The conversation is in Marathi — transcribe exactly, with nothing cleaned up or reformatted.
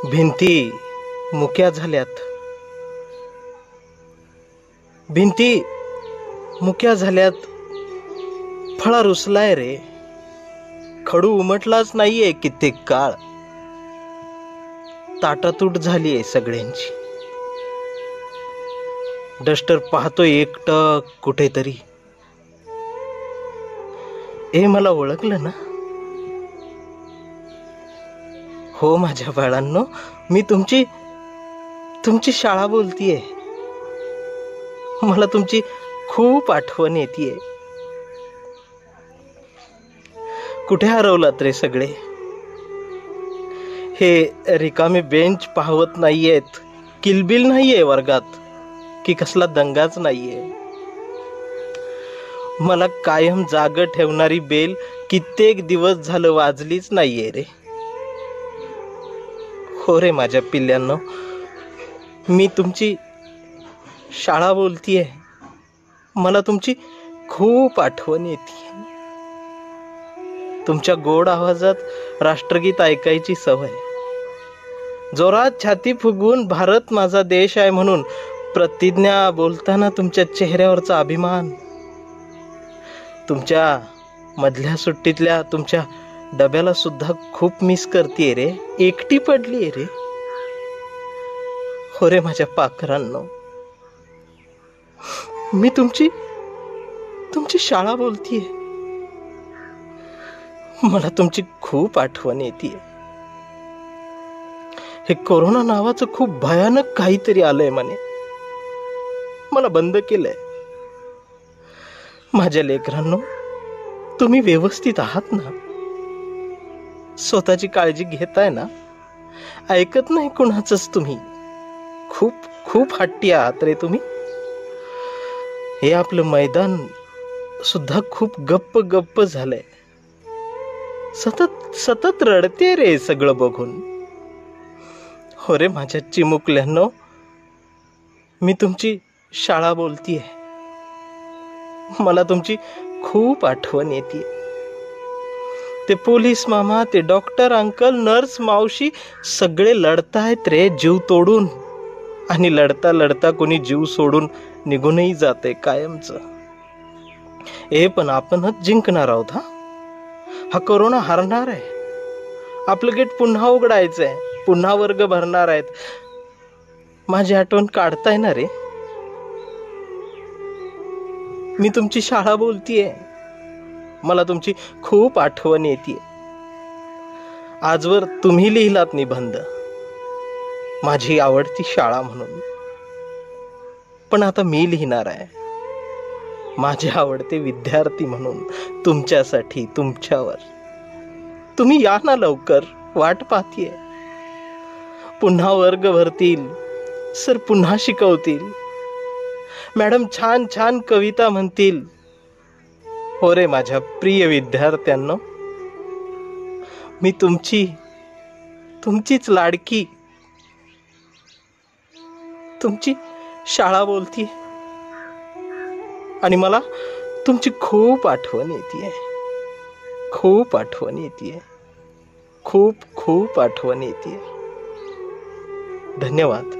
भिंती मुक्या झाल्यात, भिंती मुक्या झाल्यात, फळा रुसलाय रे, खडू उमटलाच नाहीये कित्येक काळ, ताटातूट झालीये सगळ्यांची. डस्टर पाहतोय एकटक कुठेतरी. ए मला ओळखलं ना? हो माझ्या बाळांनो, मी तुमची तुमची शाळा बोलतीये. मला तुमची खूप आठवण येतीये. कुठे हरवलात रे सगळे? हे रिकामे बेंच पाहवत नाहीयेत, किलबिल नाहीये वर्गात, की कसला दंगाच नाहीये. मला कायम जाग ठेवणारी बेल कित्येक दिवस झालं वाजलीच नाहीये रे. हो रे माझ्या पिल्ल्यांनो, मी तुमची शाळा बोलतीये. मला तुमची खूप आठवण येते. तुमच्या गोड आवाजात राष्ट्रगीत ऐकायची सवय, जोरात छाती फुगवून भारत माझा देश आहे म्हणून प्रतिज्ञा बोलताना तुमच्या चेहऱ्यावरचा अभिमान, तुमच्या मधल्या सुट्टीतल्या तुमच्या डब्याला सुद्धा खूप मिस करतेय रे. एकटी पडलीये रे. हो रे माझ्या पाखरांनो, मी तुमची तुमची शाळा बोलतीये. मला तुमची खूप आठवण येते. हे कोरोना नावाचं खूप भयानक काहीतरी आलंय म्हणे, मला बंद केलंय. माझ्या लेकरांनो, तुम्ही व्यवस्थित आहात ना? स्वतःची काळजी घेताय ना? ऐकत नाही कुणाचंच तुम्ही. खूप खूप हट्टी आहात रे तुम्ही. हे आपलं मैदान सुद्धा खूप गप्प गप्प झालंय. सतत सतत रडते रे सगळं बघून. हो रे माझ्या चिमुकल्यांनो, मी तुमची शाळा बोलतीये. मला तुमची खूप आठवण येते. ते पोलीस मामा, ते डॉक्टर अंकल, नर्स मावशी सगळे लढतायत रे जीव तोडून, आणि लढता लढता कोणी जीव सोडून निघूनही जाते कायमच. ए पण आपणच जिंकणार आहोत. हा हा कोरोना हरणार आहे. आपलं गेट पुन्हा उघडायचंय, पुन्हा वर्ग भरणार आहेत. माझी आठवण काढताय ना रे? मी तुमची शाळा बोलतीये. मला तुमची खूप आठवण येते. आजवर तुम्ही लिहिलात निबंध, माझी आवडती शाळा म्हणून. पण आता मी लिहिणार आहे, माझे आवडते विद्यार्थी म्हणून, तुमच्यासाठी, तुमच्यावर. तुम्ही या ना लवकर, वाट पाहतीये. पुन्हा वर्ग भरतील, सर पुन्हा शिकवतील, मॅडम छान छान कविता म्हणतील. हो रे माझ्या प्रिय विद्यार्थ्यांनो, मी तुमची तुमचीच लाडकी तुमची शाळा बोलतीये. आणि मला तुमची खूप आठवण येते. खूप आठवण येते. खूप खूप आठवण येते. धन्यवाद.